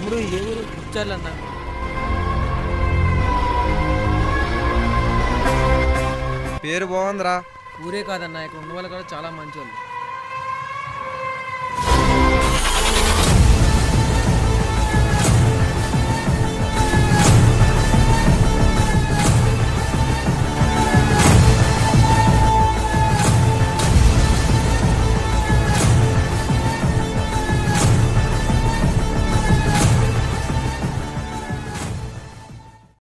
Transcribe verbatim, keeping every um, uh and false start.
తమ్ముడు ఏ ఊరు? ఇచ్చాలన్నా. పేరు బాగుందిరా. ఊరే కాదన్నా, ఇక్కడ ఉన్న వాళ్ళు కూడా చాలా మంచి వాళ్ళు.